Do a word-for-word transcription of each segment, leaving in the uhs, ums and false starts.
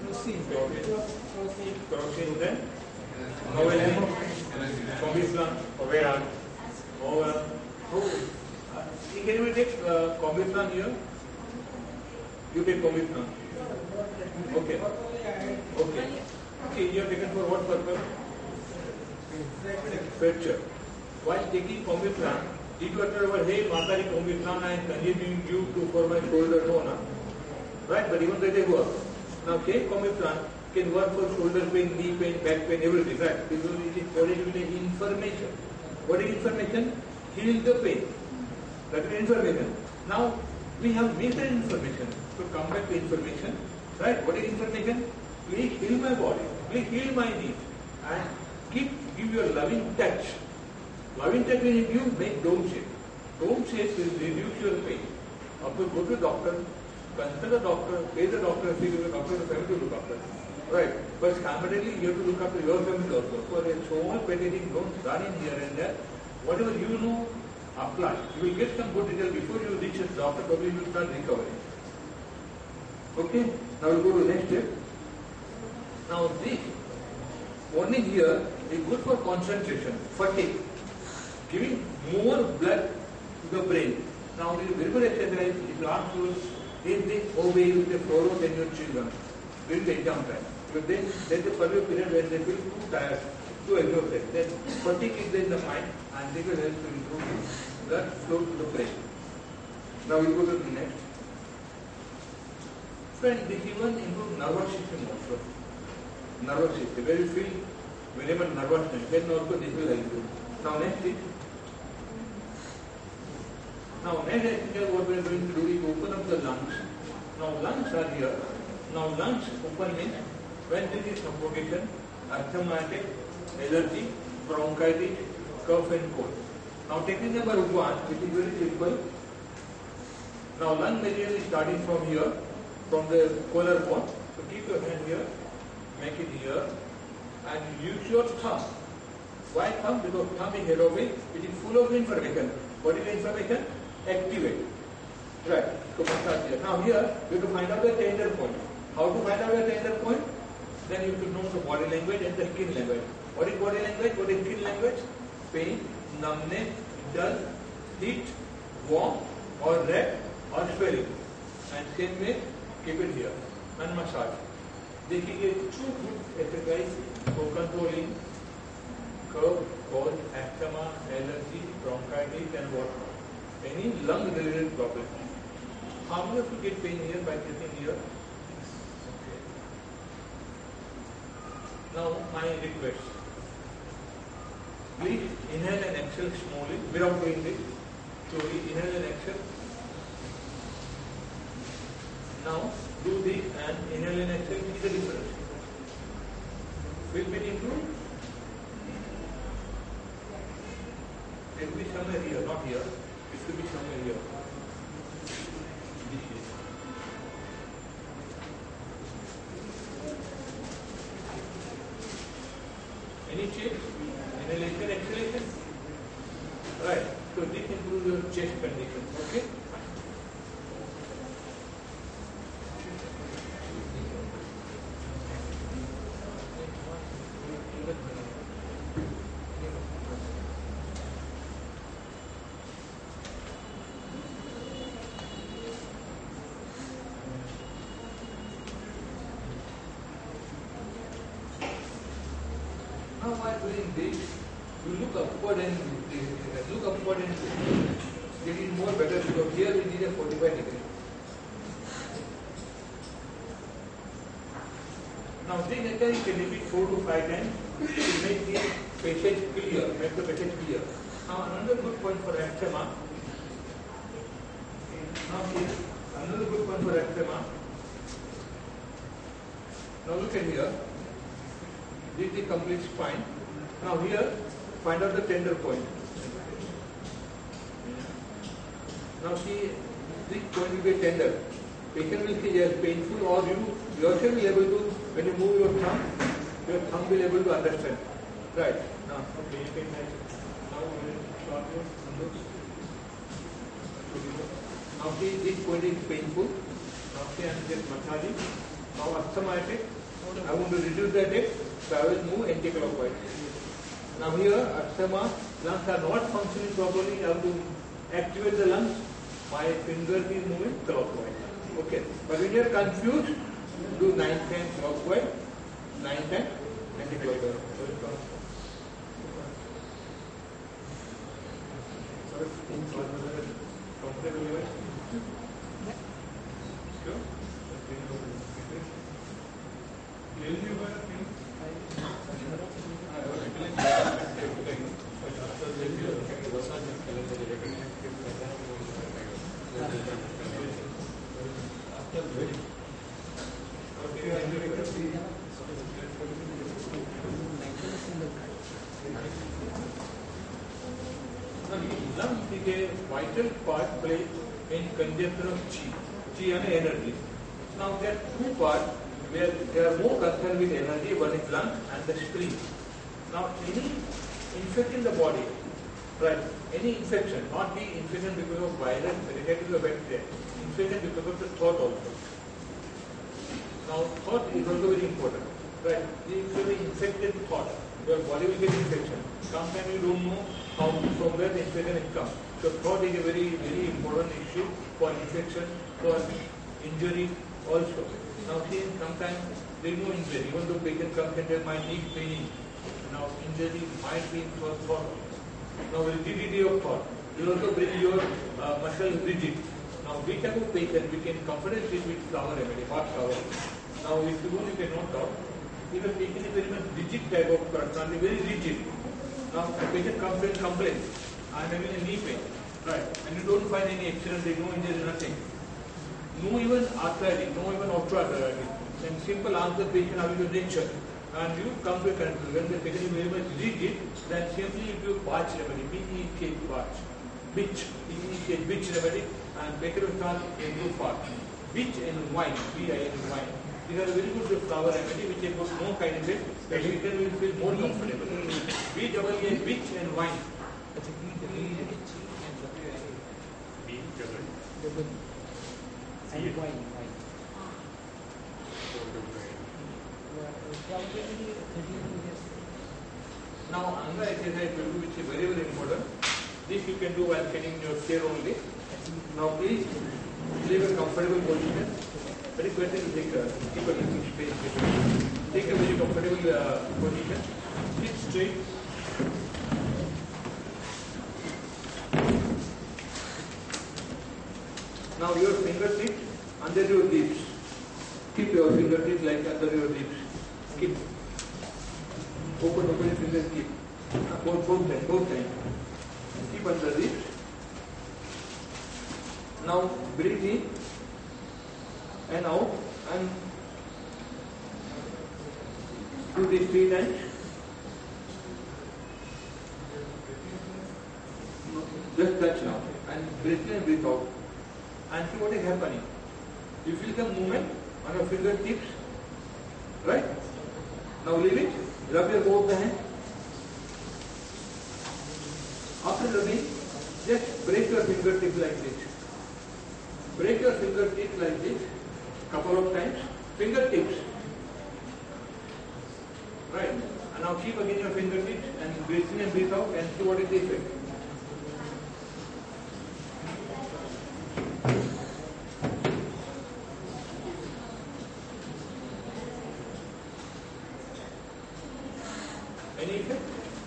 Sim, crossing then. Novelty, Combiflam, Overa, Over. Oh, can we take uh, Combiflam here? You take Combiflam. Okay. Okay. Okay, you are taken for what purpose? Fracture. While taking Combiflam, if you utter over, hey, Matari Combiflam, I am consuming you to for my shoulder, no, no. Right? But even though they work. Now, take Combiflam can work for shoulder pain, knee pain, back pain, everything, right? Because it is provided with information. What is information? Heal the pain. That is information. Now, we have missed the information. So, come back to information. Right? What is information? Please heal my body. Please heal my knee. And keep, give your loving touch. Loving touch means you make dome shape. Dome shape will reduce your pain. After go to the doctor, consult the doctor, pay the doctor, see the doctor, the family to look after. Right. But simultaneously you have to look after your family also. For a small packaging, don't run in here and there. Whatever you know, apply. You will get some good result before you reach a doctor, probably you will start recovering. Okay? Now we'll go to the next step. Now this only here is good for concentration, fatigue, giving more blood to the brain. Now this is very good exercise. If you ask you, if they obey with the follow then your children during the exam time. But then there is a particular period when they feel too tired, too exhausted. Then fatigue is there in the mind and they will help to improve blood flow to the brain. Now we go to the next. Friend, this even improve nervous system also. Nervous system, where you feel whenever nervousness, then also this will help you. Now next is, now next exercise what we are going to do is open up the lungs. Now lungs are here. Now lungs open means when there is suffocation, asthmatic, allergy, bronchitis, cough and cold. Now technique number one, which is very simple. Now lung material is starting from here, from the collarbone. So keep your hand here, make it here, and use your thumb. Why thumb? Because thumb is head of it, it is full of information. What is the information? Activate. Right. So massage here. Now here, you have to find out the tender point. How to find out the tender point? Then you should know the body language and the skin language. What is body language? What is skin language? Pain, numbness, dull, heat, warm, or red, or swelling. And same way, keep it here. And massage. देखिए two good exercise for controlling cough, cold, asthma, allergy, bronchitis, and what? Any lung-related problem. How many of you get pain here by sitting here? Okay. Now my request. Please inhale and exhale slowly without doing this. Slowly inhale and exhale. Now do this and inhale and exhale. See the difference. Will it improve? It will be somewhere here, not here. It should be somewhere here. This is. Any change? Inhalation, exhalation? Right. So this improves your chest condition. Okay? Now while doing this, you look upward and look upward and it is more better because here we need a forty-five degree. Now this exercise can repeat four to five times to make the passage clear, make the passage clear. Now another good point for asthma. Now here, another good point for asthma. Now look at here. This is the complete spine. Now here, find out the tender point. Now see, this point will be tender. Patient will see as painful, or you yourself will be able to, when you move your thumb, your thumb will be able to understand. Right. Now, okay, you can have, now we will start your numbers. Now see, this point is painful. Now see, I am just massaging. Now asthma attack, I want to reduce the attack, so I will move anti-clockwise. Now here asthma, lungs are not functioning properly, I have to activate the lungs, my finger is moving clockwise. Okay, but when you are confused, do nine times clockwise, nine times anti-clockwise. Lungs is a vital part play in consumption of chi, chi and energy. Now there are two parts where they are more concerned with energy, one is lungs and the spleen. Now any infection in the body, right, any infection, not the infection because of virus, related or bacteria, infection because of the thought also. Now thought is also very important, right, if you have infected thought, your body will get infection. Sometimes you don't know how, from where the infection is come. So thought is a very, very important issue for infection, for injury also. Now see, sometimes there is no injury, even though patient comes and says my knee pain. Now injury might be for thought. Now rigidity of thought will also bring your uh, muscle rigid. Now we type of patient we can comfortably treat with flower remedy, hot shower. Now if you don't, you cannot talk. If a patient is very much rigid type of personality, very rigid. Now a patient comes and complains, I am having a knee pain, right? And you don't find any accident, there is no injury, nothing. No even arthritis, no even osteoarthritis. And simple answer patient how is your nature. And you come to a conclusion, when the patient is very much rigid, then simply if you batch remedy, B E K batch, bitch, B E K bitch remedy, and patient will start into fart. Bitch and wine, B I N wine. These are very good flower remedy which have got no side effect, but patient will feel more comfortable. B double E bitch and wine. B double and wine. Now another exercise will do which is very very important. This you can do while sitting in your chair only. Now please leave a comfortable position. Very better to take a keep a little space. Take a very comfortable uh, position. Sit straight. Now your fingertips under your lips. Keep your fingertips like under your lips. Keep. Open, open your fingers, keep. Both, both times, both times. Keep under lips. Now breathe in and out and do this three times. Just touch now and breathe in and breathe out. And see what is happening. You feel the movement on your fingertips, right? Now leave it. Rub your both the hands. After rubbing, just break your fingertips like this. Break your fingertips like this. Couple of times. Fingertips. Right. And now keep again your fingertips and breathe in and breathe out and see what is the effect. Any effect?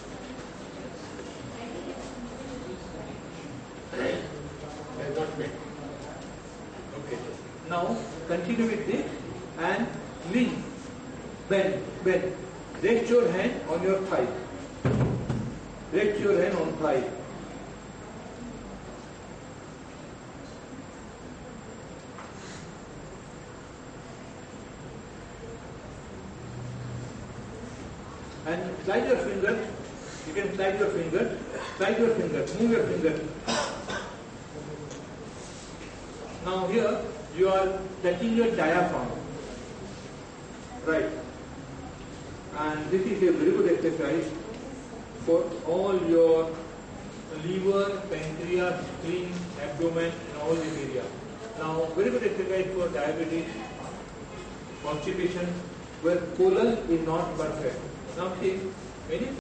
Has not made. Okay. Now continue with this and lean. Bend, bend. Rest your hand on your thigh. Rest your hand on thigh. And slide your fingers. You can slide your fingers. Slide your fingers. Move your fingers. Now here you are touching your diaphragm. Right. And this is a very good exercise for all your liver, pancreas, spleen, abdomen and all these areas. Now very good exercise for diabetes, constipation where colon is not perfect. Now see, many